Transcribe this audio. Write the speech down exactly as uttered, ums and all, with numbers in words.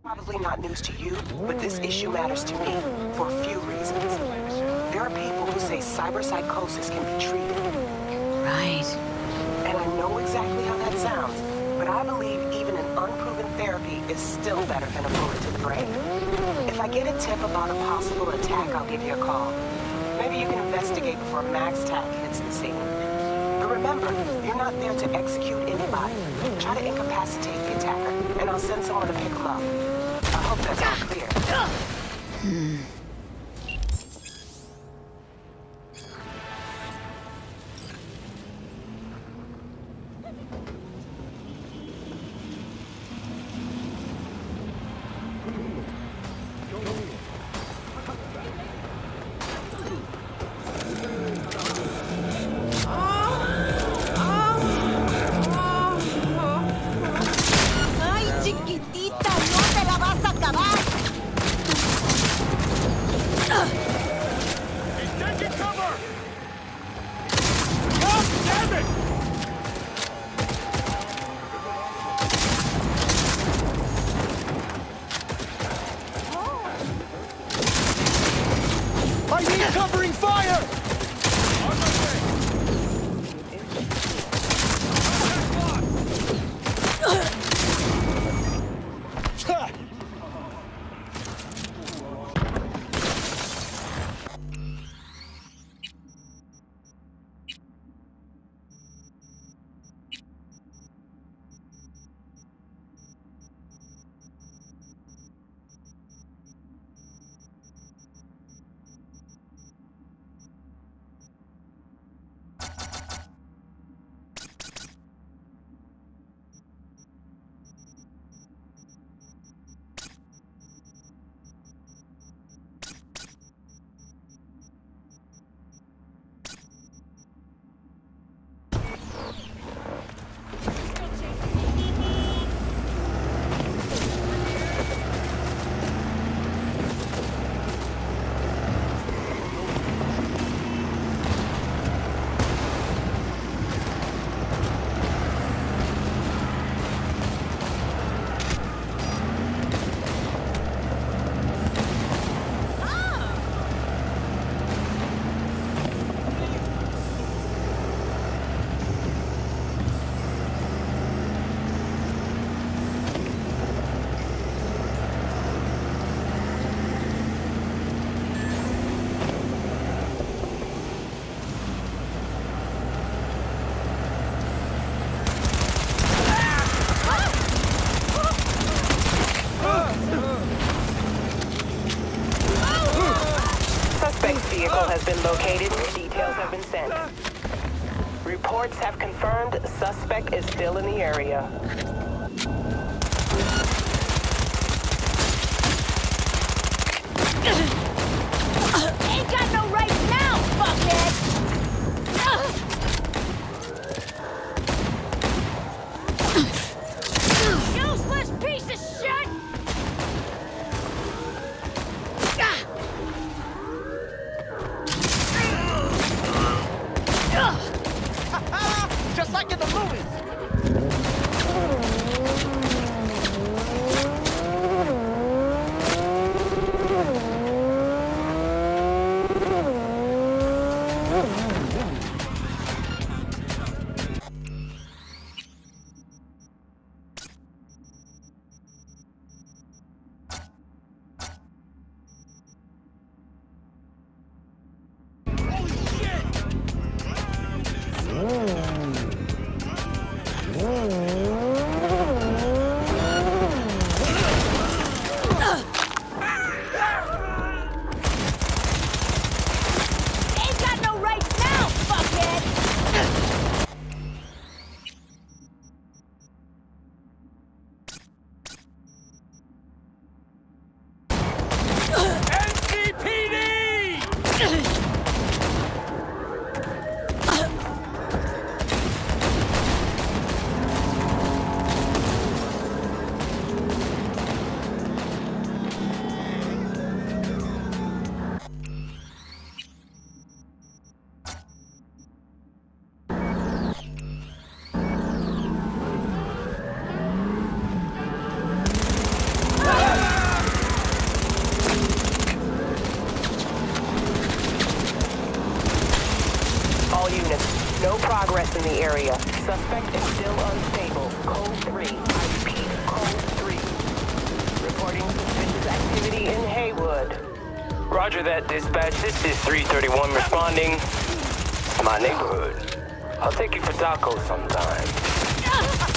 Probably not news to you, but this issue matters to me for a few reasons. There are people who say cyberpsychosis can be treated. Right. And I know exactly how that sounds, but I believe even an unproven therapy is still better than a bullet to the brain. If I get a tip about a possible attack, I'll give you a call. Maybe you can investigate before Max Tac hits the scene. But remember, you're not there to execute anybody. Try to incapacitate the attacker, and I'll send someone to pick him up. I hope that's all clear. Hmm. Covering fire! On my way! Vehicle has been located. Details have been sent. Reports have confirmed suspect is still in the area. Ain't got no right now, fuckhead! Useless piece of shit! Just like in the movies! the area. Suspect is still unstable. Code three. I repeat, code three. Reporting suspicious activity in Haywood. Roger that, dispatch. This is three thirty-one responding to my neighborhood. I'll take you for tacos sometime.